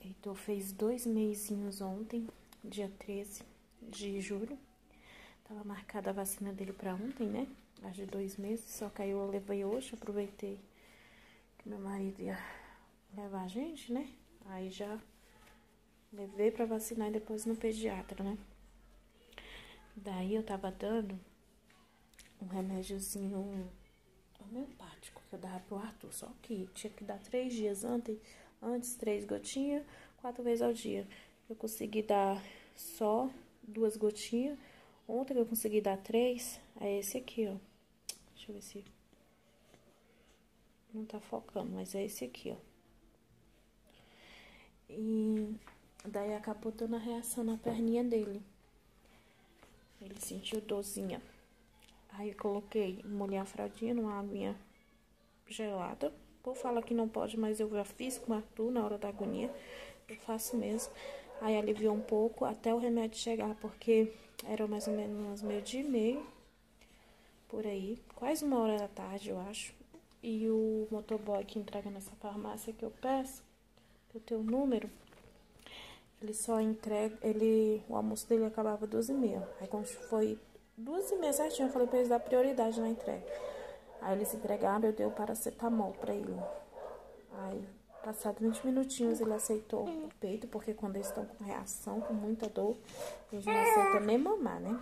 Heitor fez 2 mesinhos ontem, dia 13 de julho. Tava marcada a vacina dele pra ontem, né? As de 2 meses, só que aí eu levei hoje, aproveitei que meu marido ia levar a gente, né? Aí já levei pra vacinar e depois no pediatra, né? Daí eu tava dando um remédiozinho homeopático que eu dava pro Arthur, só que tinha que dar 3 dias antes 3 gotinhas, 4 vezes ao dia. Eu consegui dar só 2 gotinhas. Ontem eu consegui dar 3, é esse aqui, ó. Deixa eu ver se não tá focando, mas é esse aqui, ó. E daí acabou dando a reação na perninha dele. Ele sentiu dorzinha. Aí eu coloquei, molhei a fraldinha numa aguinha gelada. Pô, fala que não pode, mas eu já fiz com o Arthur na hora da agonia. Eu faço mesmo. Aí aliviou um pouco até o remédio chegar, porque era mais ou menos 12:30, por aí. Quase 1h da tarde, eu acho. E o motoboy que entrega nessa farmácia que eu peço, que eu tenho o número, ele só entrega, o almoço dele acabava 12:30. Aí quando foi 2:30 certinho, eu falei pra eles dar prioridade na entrega. Aí eles entregaram, eu dei o paracetamol pra ele. Aí, passado 20 minutinhos, ele aceitou o peito, porque quando eles estão com reação, com muita dor, eles não aceitam nem mamar, né?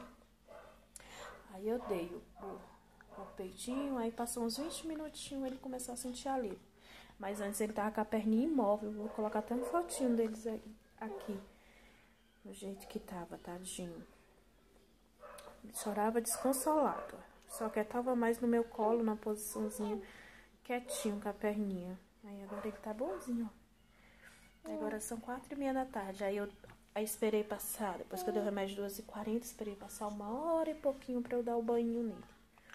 Aí eu dei o peitinho, aí passou uns 20 minutinhos, ele começou a sentir alívio. Mas antes ele tava com a perninha imóvel, vou colocar até um fotinho deles aqui, do jeito que tava, tadinho. Ele chorava desconsolado, só que tava mais no meu colo, na posiçãozinha, quietinho com a perninha. Aí agora ele tá bonzinho, ó. Agora são 4:30 da tarde, aí esperei passar, depois que eu dei o remédio 2:40, esperei passar 1h e pouquinho pra eu dar o banho nele.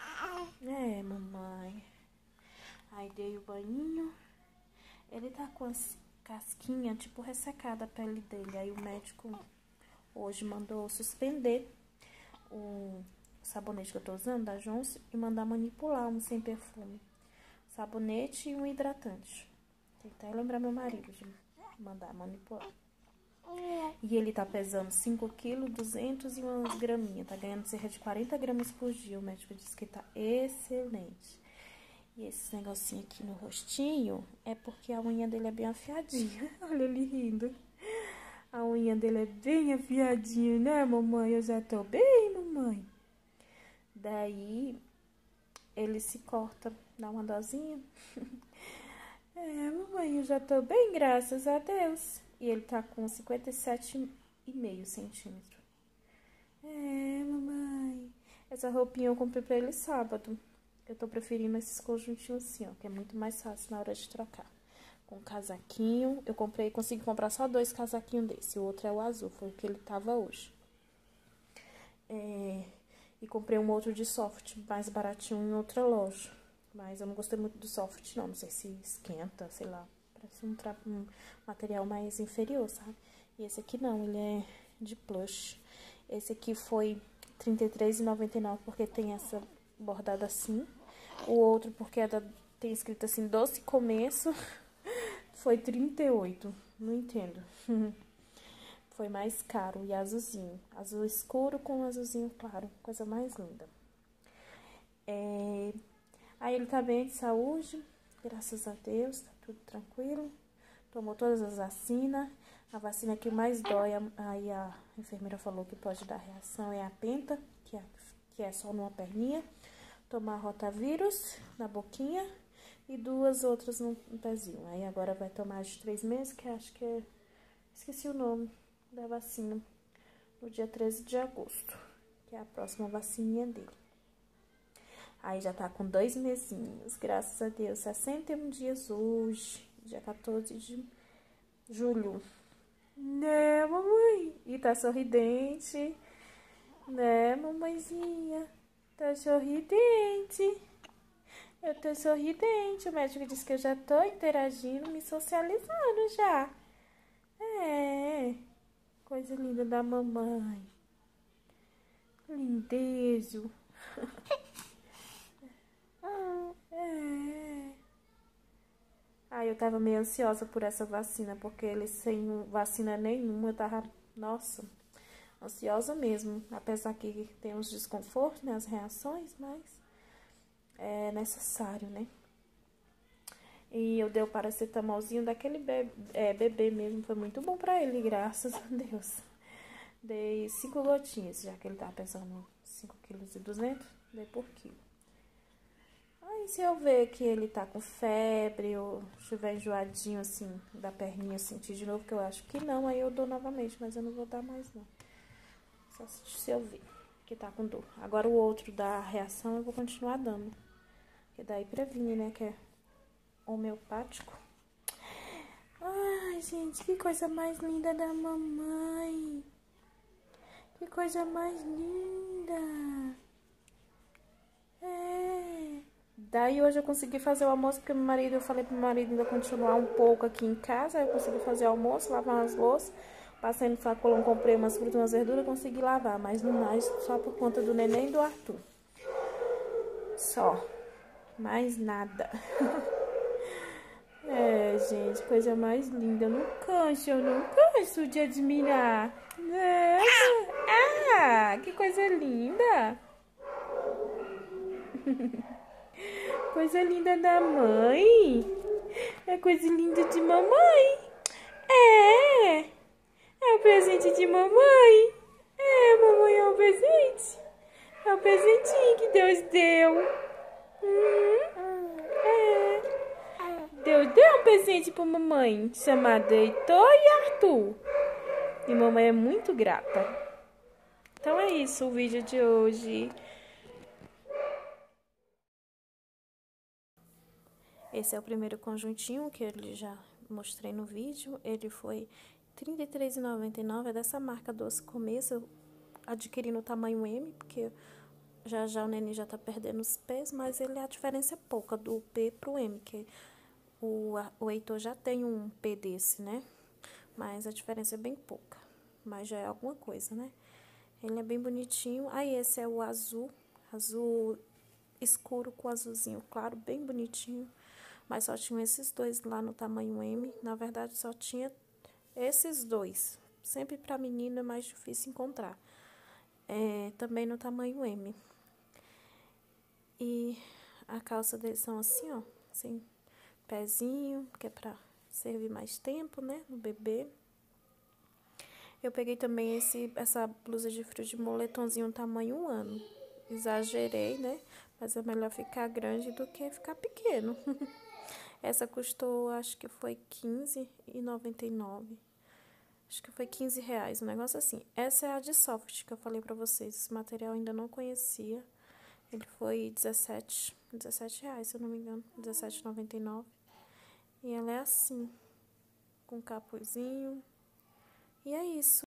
É, mamãe. Aí dei o banho. Ele tá com as casquinhas, tipo, ressecada a pele dele. Aí o médico hoje mandou suspender o sabonete que eu tô usando, da Johnson, e mandar manipular um sem perfume. Sabonete e um hidratante. Tem que até lembrar meu marido de mandar manipular. E ele tá pesando 5 kg, 200 e umas graminhas. Tá ganhando cerca de 40 gramas por dia. O médico disse que tá excelente. E esse negocinho aqui no rostinho é porque a unha dele é bem afiadinha. Olha ele rindo. A unha dele é bem afiadinha, né, mamãe? Eu já tô bem, mamãe. Daí, ele se corta, dá uma dosinha. É, mamãe, eu já tô bem, graças a Deus. E ele tá com 57,5 centímetros. É, mamãe. Essa roupinha eu comprei pra ele sábado. Eu tô preferindo esses conjuntinhos assim, ó, que é muito mais fácil na hora de trocar. Com casaquinho, eu consegui comprar só 2 casaquinhos desse. O outro é o azul, foi o que ele tava hoje. E comprei um outro de soft, mais baratinho em outra loja. Mas eu não gostei muito do soft, não. Não sei se esquenta, sei lá. Parece um material mais inferior, sabe? E esse aqui não, ele é de plush. Esse aqui foi R$ 33,99 porque tem essa bordada assim. O outro, porque tem escrito assim, doce começo, foi 38. Não entendo. Foi mais caro. E azulzinho. Azul escuro com azulzinho claro. Coisa mais linda. Aí ele tá bem de saúde, graças a Deus, tá tudo tranquilo. Tomou todas as vacinas. A vacina que mais dói, aí a enfermeira falou que pode dar reação, é a penta, que é só numa perninha. Tomar rotavírus na boquinha e 2 outras no pezinho. Aí agora vai tomar de 3 meses, que acho que é... Esqueci o nome da vacina. No dia 13 de agosto, que é a próxima vacininha dele. Aí já tá com 2 mesinhos, graças a Deus. 61 dias hoje, dia 14 de julho. Né, mamãe? E tá sorridente. Né, mamãezinha? Tá sorridente. Eu tô sorridente. O médico disse que eu já tô interagindo, me socializando já. É. Coisa linda da mamãe. Lindezo. É. Aí eu tava meio ansiosa por essa vacina, porque ele sem vacina nenhuma, eu tava, nossa, ansiosa mesmo. Apesar que tem uns desconfortos, né, as reações, mas é necessário, né? E eu dei o paracetamolzinho daquele bebê mesmo, foi muito bom pra ele, graças a Deus. Dei 5 gotinhas, já que ele tava pesando 5,2 kg, dei por quilo. Aí se eu ver que ele tá com febre ou estiver enjoadinho assim, da perninha, sentir de novo, que eu acho que não, aí eu dou novamente, mas eu não vou dar mais não. Só se eu ver que tá com dor. Agora o outro da reação eu vou continuar dando, porque daí previne, né, que é homeopático. Ai, gente, que coisa mais linda da mamãe. Que coisa mais linda. É. Daí hoje eu consegui fazer o almoço, porque eu falei pro meu marido ainda continuar um pouco aqui em casa. Aí eu consegui fazer o almoço, lavar as louças. Passei no sacolão, comprei umas frutas, umas verduras, consegui lavar. Mas no mais, só por conta do neném e do Arthur. Só. Mais nada. É, gente, coisa mais linda. Eu não canso de admirar. Que coisa linda. Coisa linda da mãe. É coisa linda de mamãe. É. É o presente de mamãe. É, mamãe é um presente. É o presentinho que Deus deu. É. Deus deu um presente pra mamãe, chamado Heitor e Arthur. E mamãe é muito grata. Então é isso o vídeo de hoje. Esse é o primeiro conjuntinho que eu já mostrei no vídeo. Ele foi R$ 33,99. É dessa marca Doce Começo. Eu adquiri no tamanho M, porque já o neném já tá perdendo os pés, mas a diferença é pouca do P pro M, que o Heitor já tem um P desse, né? Mas a diferença é bem pouca, mas já é alguma coisa, né? Ele é bem bonitinho. Aí esse é o azul escuro com azulzinho claro, bem bonitinho. Mas só tinham esses dois lá no tamanho M. Na verdade, só tinha esses dois. Sempre pra menina é mais difícil encontrar. Também no tamanho M. E a calça deles são assim, ó. Assim, pezinho, que é pra servir mais tempo, né? No bebê. Eu peguei também essa blusa de frio de moletomzinho tamanho 1 ano. Exagerei, né? Mas é melhor ficar grande do que ficar pequeno. Essa custou, acho que foi R$15,99. Acho que foi R$15, um negócio assim. Essa é a de soft que eu falei pra vocês. Esse material eu ainda não conhecia. Ele foi R$17, se eu não me engano. R$17,99. E ela é assim, com capuzinho. E é isso.